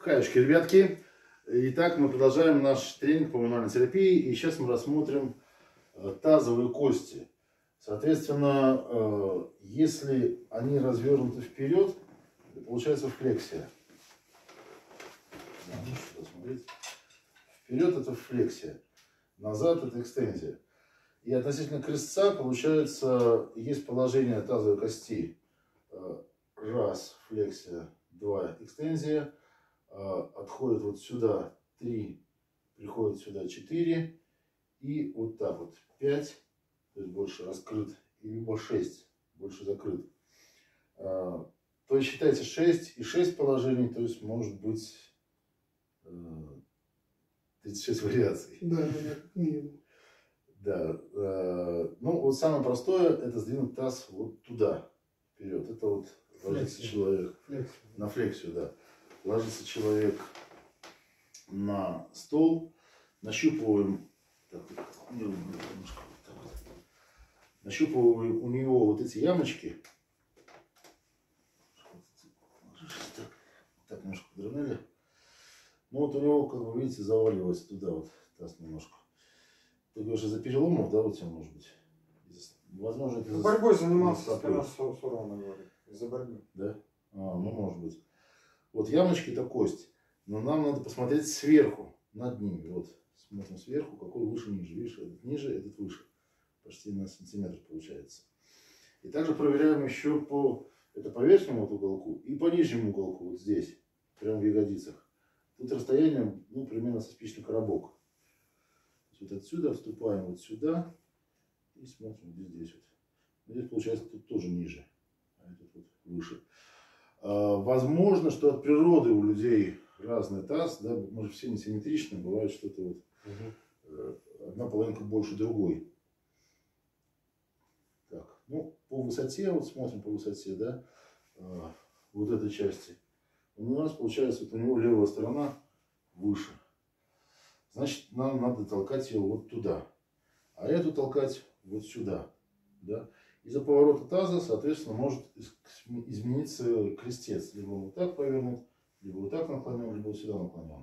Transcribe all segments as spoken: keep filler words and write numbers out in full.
Хаюшки, ребятки. Итак, мы продолжаем наш тренинг по мануальной терапии. И сейчас мы рассмотрим тазовые кости. Соответственно, если они развернуты вперед, получается флексия. Вперед это флексия, назад это экстензия. И относительно крестца, получается, есть положение тазовой кости. Раз, флексия, два, экстензия. Отходит вот сюда три, приходит сюда четыре. И вот так вот пять, то есть больше раскрыт, и либо шесть, больше закрыт. То есть считайте шесть и шесть положений, то есть может быть тридцать шесть вариаций. Да, да, да. Да. Ну вот самое простое это сдвинуть таз вот туда, вперед. Это вот ложится человек Флексия. на флексию, да. Ложится человек на стол, нащупываем, так, немножко, так вот, нащупываем у него вот эти ямочки. Так, так немножко подровняли. Ну вот у него, как вы видите, заваливается туда вот таз немножко. Ты говоришь, из-за переломов, да, вот тебе может быть? Возможно, это из-за... Борьбой занимался спина Сурона, говорит. Из-за борьбы. Да? А, ну может быть. Вот ямочки это кость. Но нам надо посмотреть сверху, над ними. Вот, смотрим сверху, какой выше, ниже. Видишь, этот ниже, этот выше. Почти на сантиметр получается. И также проверяем еще по, это по верхнему вот уголку и по нижнему уголку, вот здесь, прямо в ягодицах. Тут расстояние, ну, примерно со спичный коробок. Вот отсюда вступаем вот сюда и смотрим, где здесь вот. Здесь получается тут тоже ниже, а этот вот выше. Возможно, что от природы у людей разный таз, да, может все несимметричны, бывает что-то вот угу. Одна половинка больше другой. Так, ну по высоте, вот смотрим по высоте, да, вот этой части. У нас получается, вот у него левая сторона выше. Значит, нам надо толкать ее вот туда, а эту толкать вот сюда, да. Из-за поворота таза, соответственно, может измениться крестец. Либо вот так повернут, либо вот так наклонен, либо вот сюда наклонен.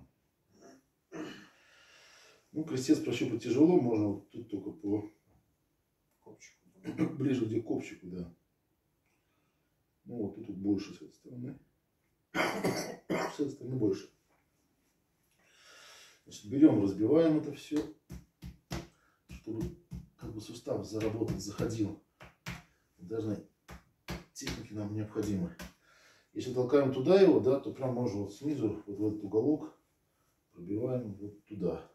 Ну, крестец прощупать тяжело, можно вот тут только по копчику. Ближе где к копчику, да. Ну, вот тут, тут больше с этой стороны. С этой стороны больше. Значит, берем, разбиваем это все, чтобы как бы сустав заработал, заходил. Даже техники нам необходимы. Если толкаем туда его, да, то прям можно вот снизу, вот в этот уголок, пробиваем вот туда.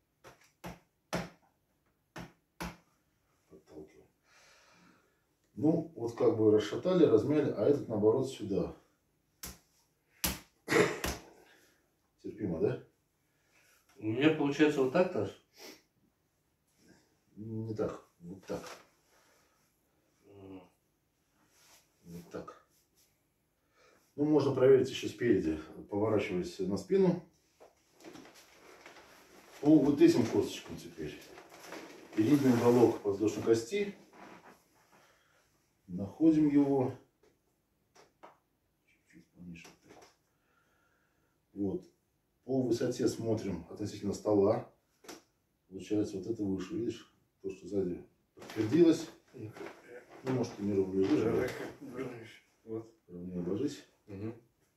Подталкиваем. Ну, вот как бы расшатали, размяли, а этот наоборот сюда. Терпимо, да? У меня получается вот так-то? Не так, вот так. Вот так. Ну, можно проверить еще спереди, поворачиваясь на спину. По вот этим косточкам теперь. Передний уголок подвздошной кости. Находим его. Чуть-чуть пониже. Вот. По высоте смотрим относительно стола. Получается, вот это выше. Видишь? То, что сзади подтвердилось. Ну, может, ты не ровно лежишь. Вот. Ровнее ложись. Угу.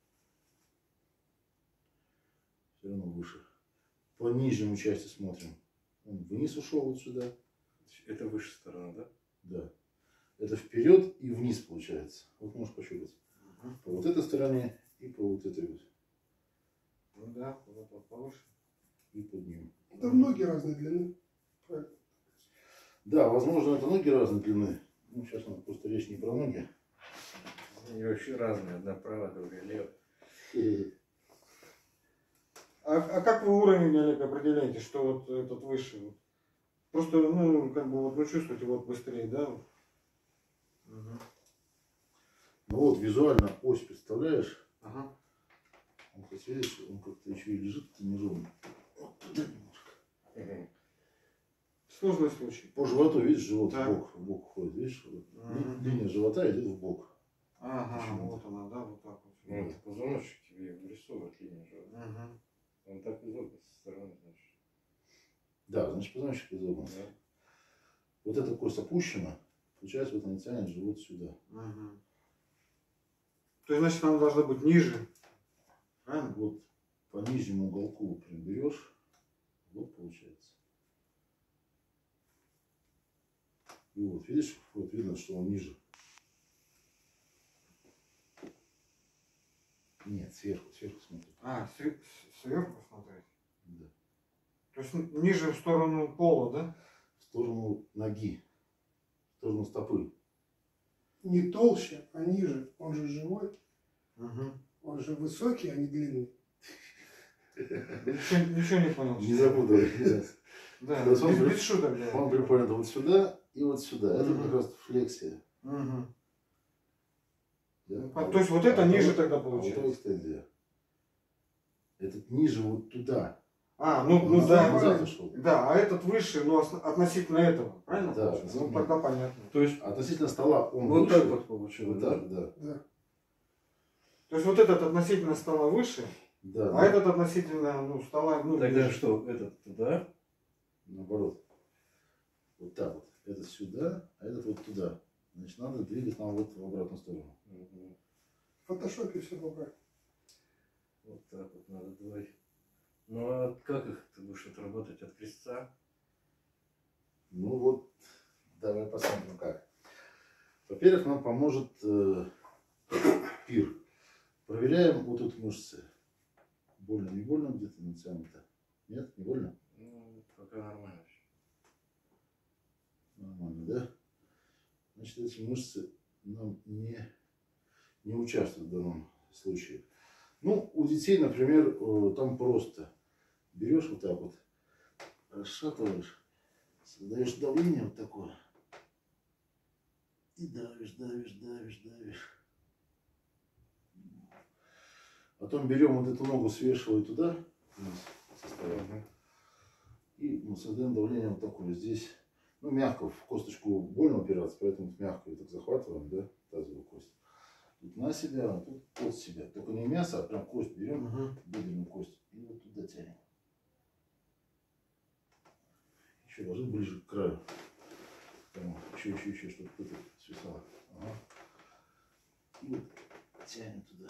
Все равно выше. По нижнему части смотрим. Он вниз ушел вот сюда. Это выше сторона, да? Да. Это вперед и вниз получается. Вот можешь пощупать. Угу. По вот этой стороне и по вот этой вот. Ну да, вот вот повыше. И под ним. Это ноги разной длины. Правильно. Да, возможно, это ноги разной длины. Ну, сейчас у нас просто речь не про ноги. Они вообще разные. Одна правая, другая левая. А, а как вы уровень, Олег, определяете, что вот этот выше? Вот? Просто, ну, как бы, вот вы чувствуете, вот быстрее, да? Угу. Ну вот, визуально ось, представляешь? Ага. Он, хоть видишь, он как-то еще и лежит неровно. Вот туда немножко. Угу. Сложный случай. По животу, видишь, живот так. в бок, в бок уходит, видишь? Вот. Ага. Линия живота идет в бок. Ага, вот она, да, вот так вот. Ну, это позвоночники. тебе вырисовывает линию же. Мгм. Он так изогнут со стороны, значит. Да, значит, позвоночник изогнут. Да. Вот эта кость опущена, получается, вот она тянет живот сюда. Мгм. То есть, значит, она должна быть ниже. Правильно? Вот по нижнему уголку прям берешь, вот получается. И вот, видишь, вот видно, что он ниже. Нет, сверху, сверху смотри. А, све- с- сверху смотреть. Да. То есть н- ниже в сторону пола, да? В сторону ноги, в сторону стопы. Не толще, а ниже. Он же живой, Угу. он же высокий, а не длинный. Ничего, ничего не понял. Не запутывай. Да, То есть он без, при- без шуток, да. Он приподнят вот сюда и вот сюда. Это Мгм. как раз флексия. Мгм. Да? А, то есть вот это а ниже вот- тогда а вот получается? это экстензия. Этот ниже вот туда. А, ну, ну Он да, назад да. ушел. Да, а этот выше, ну, ос- относительно этого, правильно? Да, получается? Ну, относительно. тогда понятно. То есть Относительно стола он вот выше. так вот получилось. Вот да? так, да. Да. То есть вот этот относительно стола выше, Да, а да. этот относительно, ну, стола, ну, Тогда ниже. что, этот туда? Наоборот. Вот так вот. Этот сюда, а этот вот туда. Значит, надо двигать нам вот в обратную сторону. Мгм. В фотошопе все поправить. Вот так вот надо двоих. Ну а как их ты будешь отработать? От крестца? Ну вот, давай посмотрим как. Во-первых, нам поможет э, пир. Проверяем вот тут мышцы. Больно, не больно где-то натянуто? Нет, не больно? Ну, пока нормально все. Нормально, да? Значит, эти мышцы нам не, не участвуют в данном случае. Ну, у детей, например, э, там просто берешь вот так вот, расшатываешь, создаешь давление вот такое. И давишь, давишь, давишь, давишь. Потом берем вот эту ногу, свешиваем туда, вниз, со стороны. И мы создаем давление вот такое. Здесь, ну, мягко, в косточку больно упираться, поэтому мягко ее так захватываем, да, тазовую кость. Тут на себя, а тут под себя. Только не мясо, а прям кость берем, Мгм. бедренную кость, и вот туда тянем. Еще ложи ближе к краю. Прямо, еще, еще, еще, чтобы кто-то свисало. Ага. И вот тянем туда.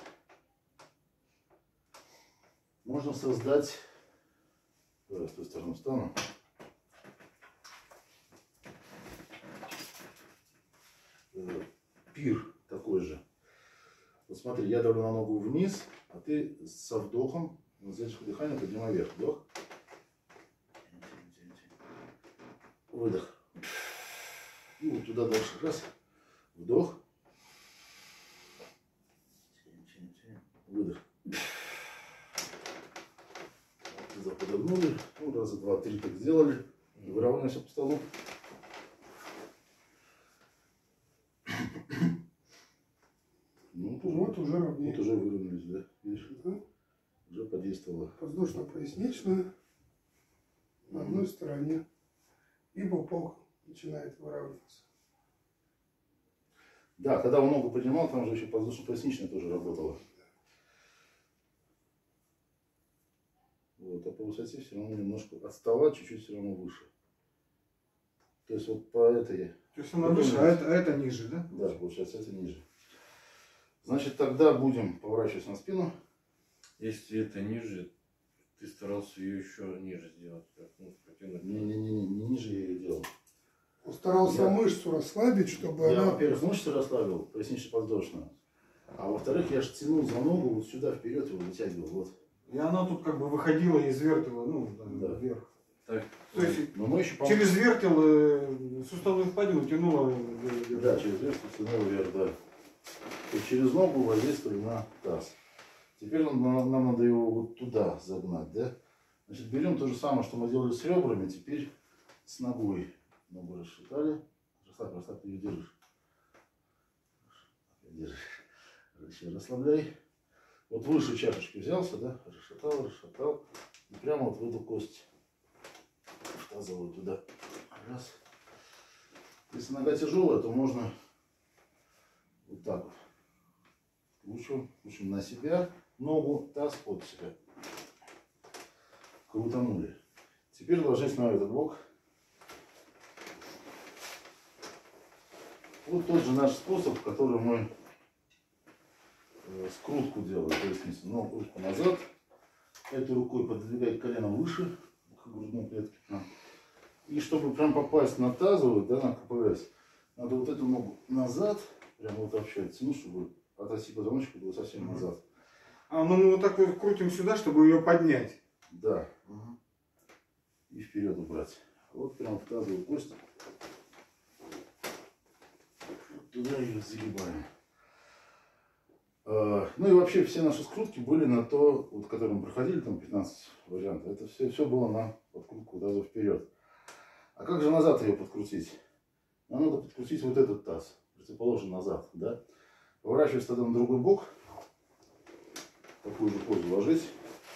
Можно создать, давай с той стороны встану. Э, Пир такой же. Вот смотри, я давлю на ногу вниз, а ты со вдохом, вот задержка дыхания, поднимай вверх. Вдох. Выдох. И вот туда дальше. Раз. Вдох. Выдох. Туда подогнули. Ну, раза два, три так сделали. Выравниваемся по столу. Ну, вот уже, Вот уже ровнее. вот уже выровнялись, да? Видишь, Да. уже подействовало. Воздушно-поясничная на одной стороне. И пупок начинает выравниваться. Да, когда он ногу поднимал, там же еще воздушно-поясничная тоже работала. Вот, а по высоте все равно немножко от стола чуть-чуть все равно выше. То есть вот по этой, То есть она выше, а это, а это ниже, да? да, получается это ниже. Значит, тогда будем поворачиваться на спину. Если это ниже, ты старался ее еще ниже сделать. Как, ну, протянуть. Не-не-не, не ниже я ее делал. Он старался Я- мышцу расслабить, чтобы Я, она... во-первых, мышцы расслабил, пояснично-подвздошную. А во-вторых, я же тянул за ногу вот сюда вперед его вытягивал. Вот. И она тут как бы выходила и извертила, ну, да, Да. вверх. Так, То есть Но мы еще, по через вертел э, суставную впадину тянула вверх. Да, через верх тянул вверх, да. То есть через ногу воздействовали на таз. Теперь нам, нам- нам надо его вот туда загнать, да? Значит, берем то же самое, что мы делали с ребрами, теперь с ногой. Ногу расшатали. Расслабь, расслабь, ты ее держишь. Держишь. Еще расслабляй. Вот выше чашечки взялся, да? Расшатал, расшатал. И прямо вот в эту кость. В тазовую туда. Раз. Если нога тяжелая, то можно вот так вот. Лучше, лучше на себя. ногу, таз под себя. Крутанули. Теперь ложись на этот бок. Вот тот же наш способ, который мы э, скрутку делаем. То есть ногу, руку назад. Этой рукой подвигать коленом выше к грудной клетке. И чтобы прям попасть на тазовую, да, на КПС, надо вот эту ногу назад, прям вот вообще оттянуть, чтобы от оси позвоночника было совсем назад. А, ну мы вот так вот крутим сюда, чтобы ее поднять. Да. Угу. И вперед убрать. Вот прям в тазовую кость. Туда ее загибаем. А, ну и вообще все наши скрутки были на то, вот, которые мы проходили, там пятнадцать вариантов. Это все, все было на подкрутку таза вперед. А как же назад ее подкрутить? Нам надо подкрутить вот этот таз, противоположно назад, да? Поворачиваясь тогда на другой бок, в такую же позу ложись.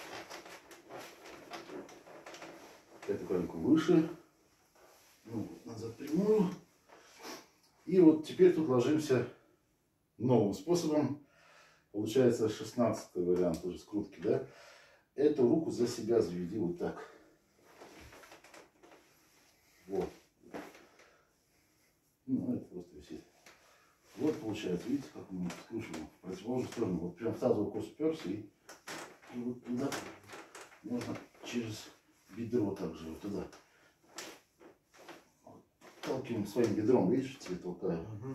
Эту коленку выше, ну, назад прямую. И вот теперь тут ложимся новым способом. Получается шестнадцатый вариант уже скрутки, да? Эту руку за себя заведи вот так. Вот. Ну, это просто висит. Вот получается, видите, как мы скручиваем в противоположную сторону. Вот прям в тазовую кость уперся и, и вот туда можно через бедро также вот туда. Вот. Толкиваем своим бедром, видишь, тебе толкаю. Угу.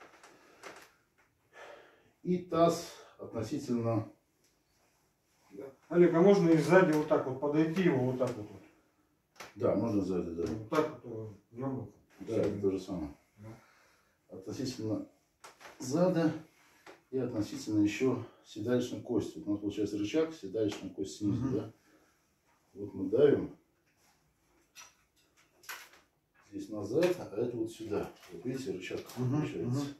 И таз относительно... Олег, а можно и сзади вот так вот подойти его вот так вот? Да, можно сзади, да. Вот так вот дернуть. Да, это то же самое. Да. Относительно зада и относительно еще седалищной кости. Вот у нас получается рычаг, седалищная кость снизу, Угу. да? Вот мы давим здесь назад, а это вот сюда. Вот видите, рычаг Угу. получается. Угу.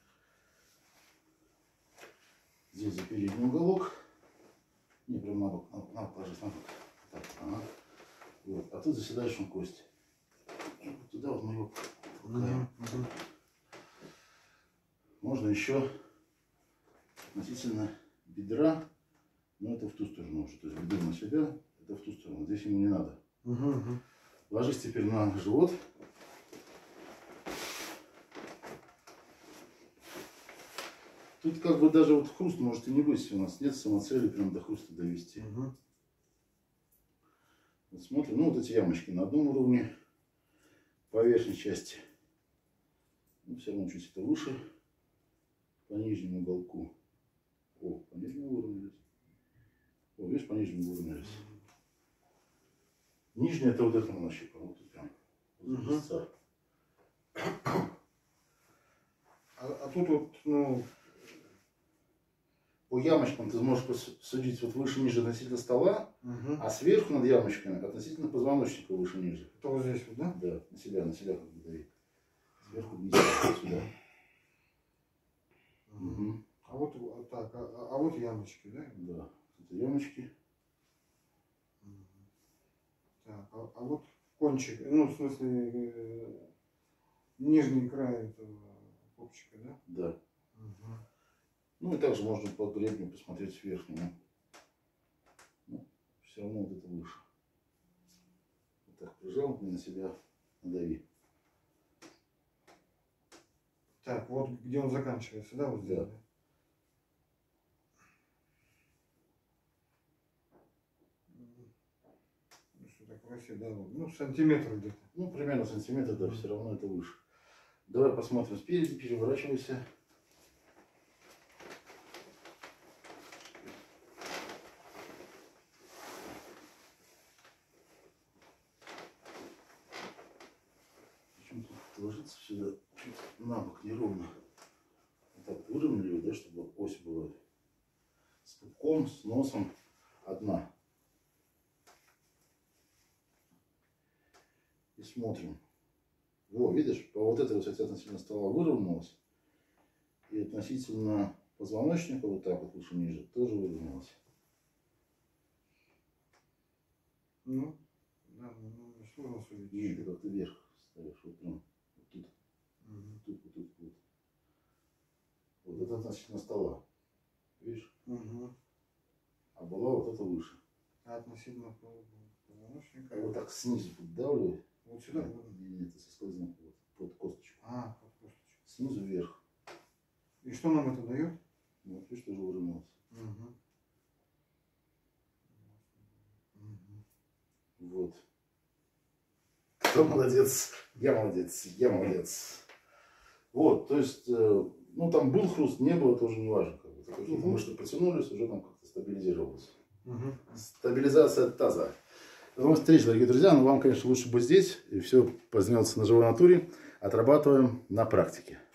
Здесь за передний уголок. Не, прям на бок, на бок, на бок ложись, на бок. Так, ага. Вот. А тут за седалищную кость. И вот туда вот мы его толкаем. Угу. Можно еще относительно бедра, но это в ту сторону уже. То есть бедро на себя, это в ту сторону. Здесь ему не надо. Угу. Ложись теперь на живот. Тут как бы даже вот хруст может и не быть, если у нас нет самоцели прям до хруста довести. Угу. Вот смотрим, ну вот эти ямочки на одном уровне, по верхней части. Ну, все равно чуть это выше, по нижнему уголку. О, по нижнему уровню. О, видишь, по нижнему уровню. Нижний это вот это мы нащупаем. Вот тут прям. Угу. А, А, а тут вот, ну, по ямочкам ты сможешь посудить вот выше-ниже относительно стола, угу. а сверху над ямочками относительно позвоночника выше-ниже. Это вот здесь вот, да? Да, на себя, на себя как бы дави. Сверху вниз, вот сюда. Угу. А вот вот так, а, а вот ямочки, да? Да, это ямочки. Так, а, а вот кончик, ну, в смысле, э, нижний край этого копчика, да? Да. Угу. Ну и также можно по гребню посмотреть с верхнему. Ну, все равно вот это выше. Вот так прижал и на себя надави. Так, вот где он заканчивается, да, вот здесь? Да. Да? Ну, что так вообще, да, вот, ну, сантиметр где-то. Ну, примерно сантиметр, да, все равно это выше. Давай посмотрим спереди, переворачивайся. Почему-то ложится сюда чуть на бок неровно. Вот так вот выровняли его, да, чтобы ось была с пупком, с носом одна. И смотрим. Во, видишь, по вот этой высоте относительно стола выровнялась. И относительно позвоночника, вот так вот выше ниже, тоже выровнялась. Ну, да, ну, сложно судить. И ты как-то вверх ставишь, вот прям вот тут, Угу. тут, вот тут, вот. Вот это относительно стола. Видишь? Угу. а была вот эта выше. А относительно позвоночника. Я вот так снизу поддавливаю. Вот сюда? Нет, нет, это соскользнул вот, под косточку. А, под косточку. Снизу вверх. И что нам это дает? Вот, видишь, тоже выровнялось. Угу. Вот. Кто молодец? Я молодец, я молодец. Вот, то есть, э, ну там был хруст, не было, тоже не важно. Как бы. Какие-то мышцы потянулись, уже там как-то стабилизировалось. Угу. Стабилизация таза. До новых встреч, дорогие друзья. Но вам, конечно, лучше быть здесь. И все познается на живой натуре. Отрабатываем на практике.